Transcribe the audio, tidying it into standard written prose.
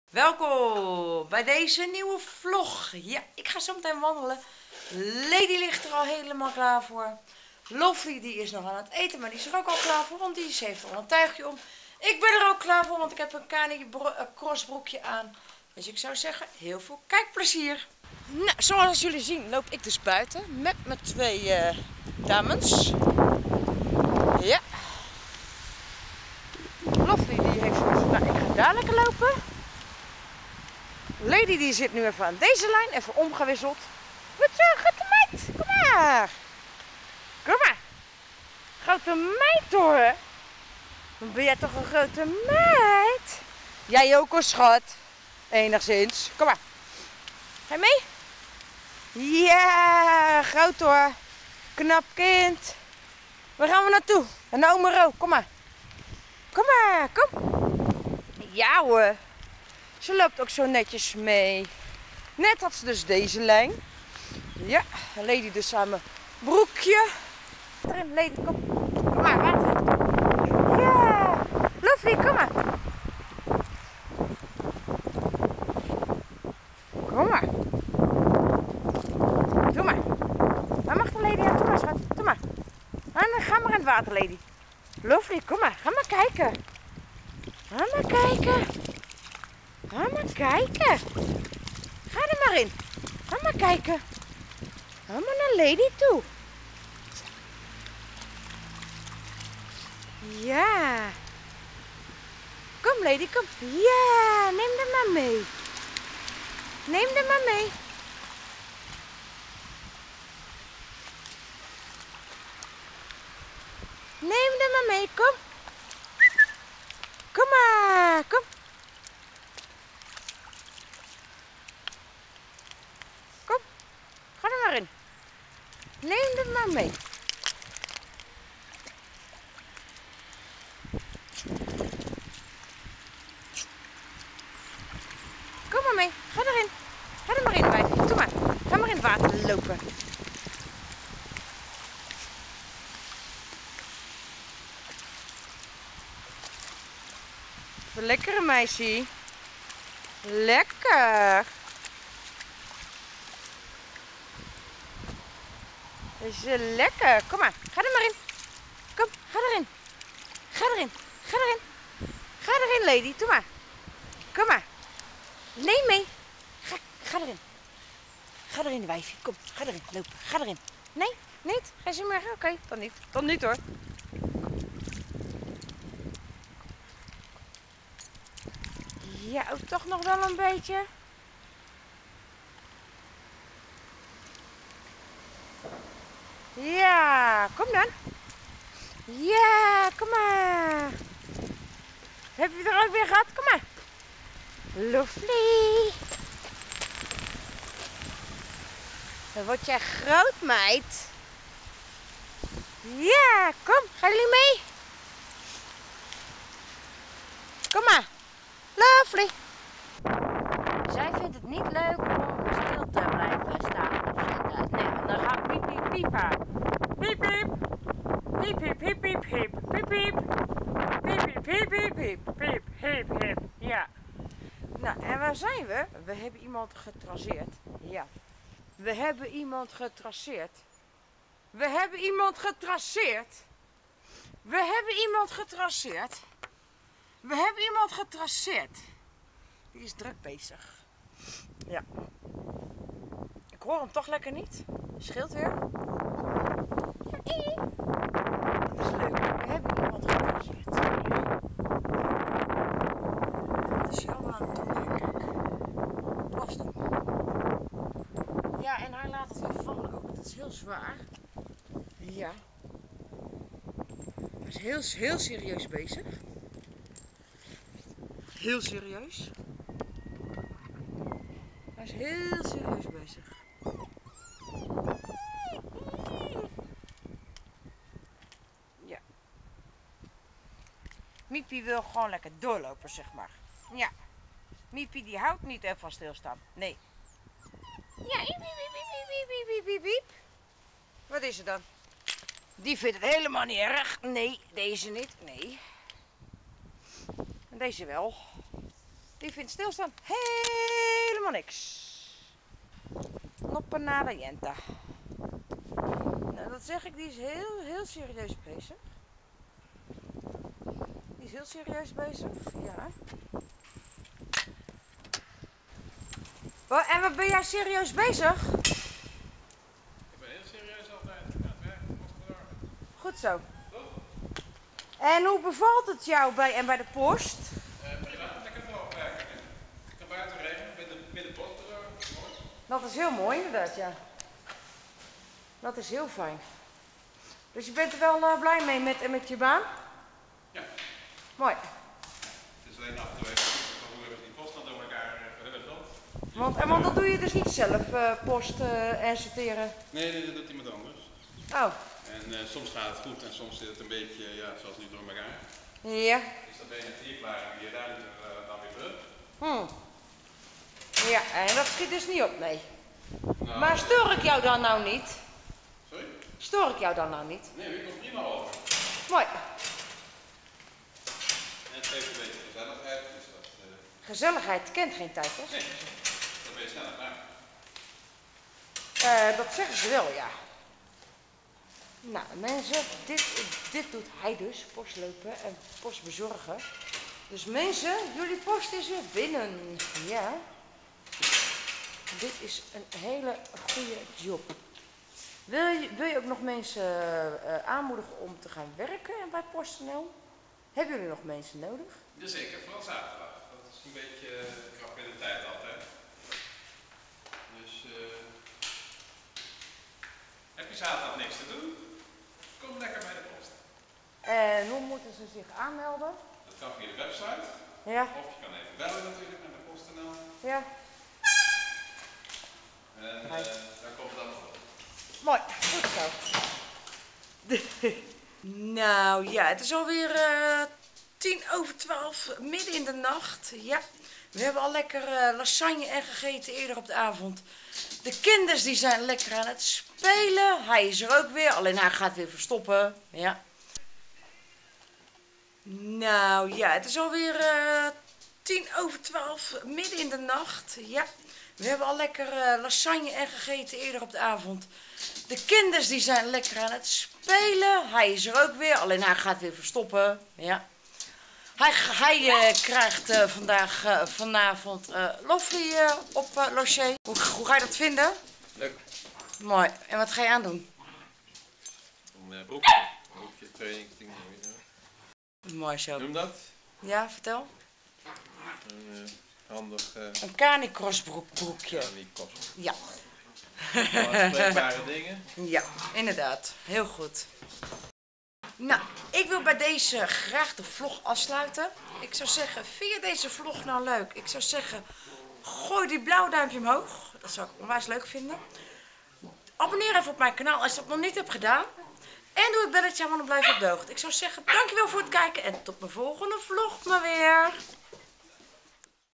Welkom bij deze nieuwe vlog. Ja, ik ga zo meteen wandelen. Lady ligt er al helemaal klaar voor. Lovely die is nog aan het eten, maar die is er ook al klaar voor, want die heeft al een tuigje om. Ik ben er ook klaar voor, want ik heb een Kani crossbroekje aan. Dus ik zou zeggen, heel veel kijkplezier. Nou, zoals jullie zien loop ik dus buiten met mijn twee dames. Ja. Lovely die heeft zoiets van, nou, ik ga daar lekker lopen. Lady die zit nu even aan deze lijn, even omgewisseld. Wat zo, grote meid, kom maar. Kom maar. Grote meid hoor. Dan ben jij toch een grote meid? Jij ook hoor, schat. Enigszins. Kom maar. Ga je mee? Ja, groot hoor. Knap kind. Waar gaan we naartoe? Naar oma Ro, kom maar. Kom maar, kom. Ja hoor. Ze loopt ook zo netjes mee. Net had ze dus deze lijn. Ja, Lady dus samen broekje. Erin, Lady, kom. Kom maar, water. Ja, Lovely, kom maar. Kom maar. Doe maar. Waar mag de Lady aan? Doe maar, schat. Doe maar. En ga maar in het water, Lady. Lovely, kom maar. Ga maar kijken. Ga maar kijken. Ga maar kijken. Ga er maar in. Ga maar kijken. Ga maar naar Lady toe. Ja. Kom Lady, kom. Ja, neem hem maar mee. Neem hem maar mee. Neem hem maar mee, kom. Kom maar, kom. Kom, ga er maar in. Neem hem maar mee. Kom maar mee, ga erin. Ga er maar in, wijfje. Doe maar. Ga maar in het water lopen. Lekkere meisje. Lekker. Is lekker. Kom maar. Ga er maar in. Kom, ga erin. Ga erin. Ga erin. Ga erin, Lady. Doe maar. Kom maar. Neem mee. Ga erin. Ga erin, wijfje. Kom, ga erin. Lopen. Ga erin. Nee, niet. Ga je meer? Oké, dan niet. Dan niet hoor. Ja, ook toch nog wel een beetje. Ja, kom dan. Ja, kom maar. Heb je er ook weer gehad? Kom maar. Lovely. Dan word jij groot, meid. Ja, kom. Gaan jullie mee? Kom maar. Lovely. Zij vindt het niet leuk om stil te blijven staan of zitten. Nee, dan gaat piep piep piepen. Piep piep. Piep piep piep piep piep. Piep piep. Piep piep piep piep piep. Piep piep piep. Ja. Nou, en waar zijn we? We hebben iemand getraceerd. Ja. We hebben iemand getraceerd. We hebben iemand getraceerd. We hebben iemand getraceerd. We hebben iemand getraceerd. Die is druk bezig. Ja. Ik hoor hem toch lekker niet. Scheelt weer. Dat is leuk. We hebben iemand getraceerd. Wat is hij allemaal aan het doen, denk ik? Was dan. Ja, en hij laat het weer vallen ook. Dat is heel zwaar. Ja. Hij is heel serieus bezig. Heel serieus. Hij is heel serieus bezig. Ja. Miepie wil gewoon lekker doorlopen, zeg maar. Ja. Miepie die houdt niet even van stilstaan. Nee. Ja, piep, piep, piep, piep, piep, piep, piep. Wat is er dan? Die vindt het helemaal niet erg. Nee, deze niet. Nee. En deze wel. Die vindt stilstaan helemaal niks. Noppenada jenta. Nou, dat zeg ik, die is heel serieus bezig. Die is heel serieus bezig, ja. En wat ben jij serieus bezig? Ik ben heel serieus altijd. Ja, het werk kost bezorgen. Goed zo. Toch? En hoe bevalt het jou bij de post? Prima, lekker voorop werken. Ik kan buiten regenen, met de post bezorgen. Mooi. Dat is heel mooi inderdaad, ja. Dat is heel fijn. Dus je bent er wel blij mee met je baan? Ja. Mooi. Het is alleen af en toe even hoe hebben ze die post dan door elkaar gehulligd. Want dat doe je dus niet zelf, post en sorteren? Nee, dat doet iemand anders. Oh. En soms gaat het goed en soms zit het een beetje, ja, zoals nu door elkaar. Ja. Dus dan ben je het hier klaar en je daar dan weer terug. Ja, en dat schiet dus niet op, nee. Nou, Maar stoor ik jou dan nou niet? Sorry? Stoor ik jou dan nou niet? Nee, ik kom prima over. Mooi. En het geeft een beetje gezelligheid, dus dat... Gezelligheid kent geen tijd, hè? Nee, dan ben je sneller klaar. Dat zeggen ze wel, ja. Nou, mensen, dit doet hij dus, postlopen en post bezorgen. Dus mensen, jullie post is weer binnen. Ja. Dit is een hele goede job. Wil je ook nog mensen aanmoedigen om te gaan werken bij PostNL? Hebben jullie nog mensen nodig? Jazeker, vooral zaterdag. Dat is een beetje krap in de tijd altijd. Dus heb je zaterdag niks te doen? Kom lekker bij de post. En hoe moeten ze zich aanmelden? Dat kan via de website. Ja. Of je kan even bellen natuurlijk naar de PostNL. Ja. En daar komt het allemaal op. Mooi, goed zo. Nou ja, het is alweer 11:10, midden in de nacht. Ja, we hebben al lekker lasagne en gegeten eerder op de avond. De kinders die zijn lekker aan het spelen. Hij is er ook weer, alleen hij gaat weer verstoppen. Ja. Nou ja, het is alweer 11:10, midden in de nacht. Ja, we hebben al lekker lasagne en gegeten eerder op de avond. De kinders die zijn lekker aan het spelen. Hij is er ook weer, alleen hij gaat weer verstoppen. Ja. Hij krijgt vanavond Lovely op logier. Hoe ga je dat vinden? Leuk. Mooi. En wat ga je aandoen? Een broekje, trainingsding. Mooi zo. Noem dat? Ja, vertel. Een handig... Een canicross broekje. Ja, niet kost. Ja. Spreekbare dingen. Ja, inderdaad. Heel goed. Nou, ik wil bij deze graag de vlog afsluiten. Ik zou zeggen, vind je deze vlog nou leuk? Ik zou zeggen, gooi die blauw duimpje omhoog. Dat zou ik onwijs leuk vinden. Abonneer even op mijn kanaal als je dat nog niet hebt gedaan. En doe het belletje aan, want dan blijf je op de hoogte. Ik zou zeggen, dankjewel voor het kijken en tot mijn volgende vlog maar weer.